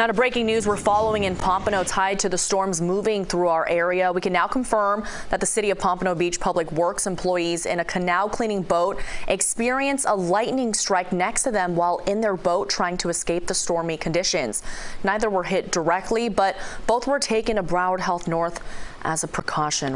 Now to breaking news we're following in Pompano tied to the storms moving through our area. We can now confirm that the City of Pompano Beach Public Works employees in a canal cleaning boat experienced a lightning strike next to them while in their boat trying to escape the stormy conditions. Neither were hit directly, but both were taken to Broward Health North as a precaution.